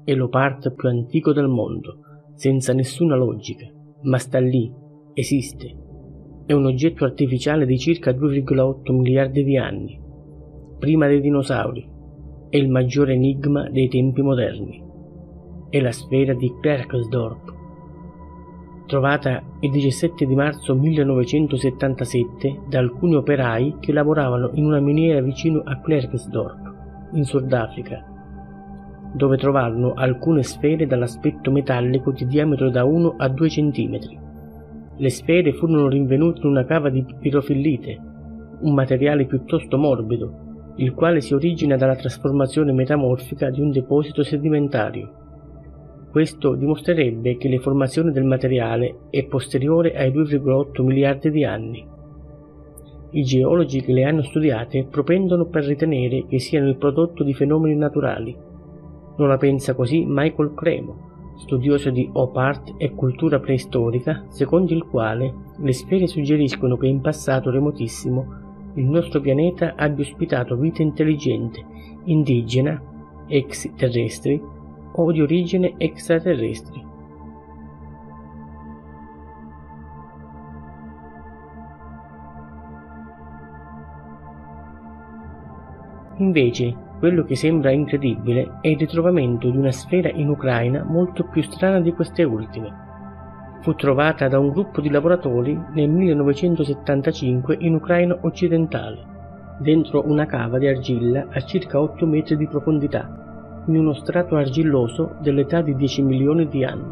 è l'opart più antico del mondo, senza nessuna logica, ma sta lì, esiste. È un oggetto artificiale di circa 2,8 miliardi di anni, prima dei dinosauri. È il maggiore enigma dei tempi moderni. È la sfera di Klerksdorp, trovata il 17 di marzo 1977 da alcuni operai che lavoravano in una miniera vicino a Klerksdorp, in Sudafrica, dove trovarono alcune sfere dall'aspetto metallico di diametro da 1 a 2 cm. Le sfere furono rinvenute in una cava di pirofillite, un materiale piuttosto morbido, il quale si origina dalla trasformazione metamorfica di un deposito sedimentario. Questo dimostrerebbe che la formazione del materiale è posteriore ai 2,8 miliardi di anni. I geologi che le hanno studiate propendono per ritenere che siano il prodotto di fenomeni naturali. Non la pensa così Michael Cremo, studioso di opart e cultura preistorica, secondo il quale le sfere suggeriscono che in passato remotissimo il nostro pianeta abbia ospitato vita intelligente, indigena, extraterrestri o di origine extraterrestri. Invece, quello che sembra incredibile è il ritrovamento di una sfera in Ucraina molto più strana di queste ultime. Fu trovata da un gruppo di lavoratori nel 1975 in Ucraina occidentale, dentro una cava di argilla a circa 8 metri di profondità, in uno strato argilloso dell'età di 10 milioni di anni.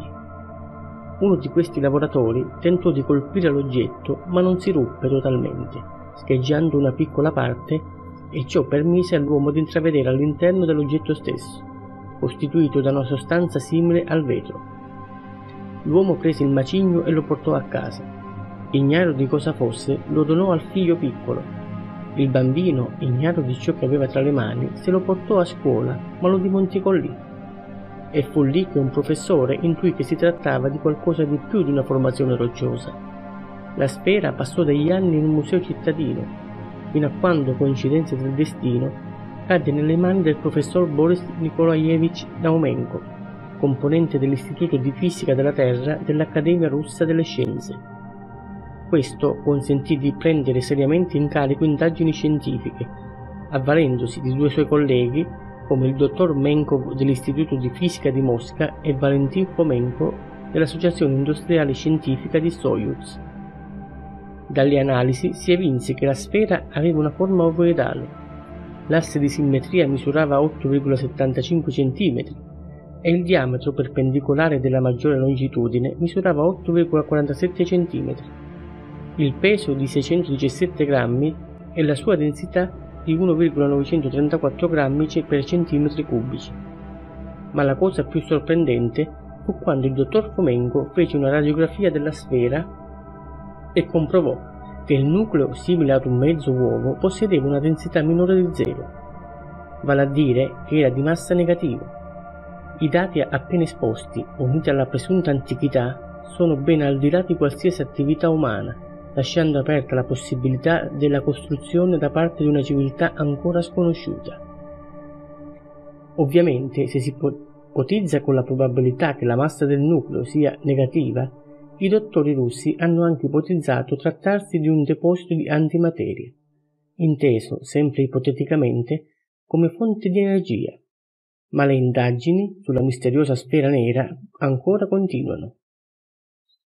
Uno di questi lavoratori tentò di colpire l'oggetto, ma non si ruppe totalmente, scheggiando una piccola parte, e ciò permise all'uomo di intravedere all'interno dell'oggetto stesso, costituito da una sostanza simile al vetro. L'uomo prese il macigno e lo portò a casa. Ignaro di cosa fosse, lo donò al figlio piccolo. Il bambino, ignaro di ciò che aveva tra le mani, se lo portò a scuola, ma lo dimenticò lì. E fu lì che un professore intuì che si trattava di qualcosa di più di una formazione rocciosa. La sfera passò degli anni in un museo cittadino, fino a quando, coincidenza del destino, cadde nelle mani del professor Boris Nikolaevich Naumenko, componente dell'Istituto di Fisica della Terra dell'Accademia Russa delle Scienze. Questo consentì di prendere seriamente in carico indagini scientifiche, avvalendosi di due suoi colleghi come il dottor Menkov dell'Istituto di Fisica di Mosca e Valentin Fomenko dell'Associazione Industriale Scientifica di Soyuz. Dalle analisi si evinse che la sfera aveva una forma ovoidale, l'asse di simmetria misurava 8,75 cm e il diametro perpendicolare della maggiore longitudine misurava 8,47 cm, il peso di 617 grammi e la sua densità di 1,934 grammi per centimetri cubici. Ma la cosa più sorprendente fu quando il dottor Fomenko fece una radiografia della sfera e comprovò che il nucleo, simile ad un mezzo uovo, possedeva una densità minore di 0, vale a dire che era di massa negativa. I dati appena esposti, uniti alla presunta antichità, sono ben al di là di qualsiasi attività umana, lasciando aperta la possibilità della costruzione da parte di una civiltà ancora sconosciuta. Ovviamente, se si ipotizza con la probabilità che la massa del nucleo sia negativa, i dottori russi hanno anche ipotizzato trattarsi di un deposito di antimateria, inteso, sempre ipoteticamente, come fonte di energia. Ma le indagini sulla misteriosa sfera nera ancora continuano.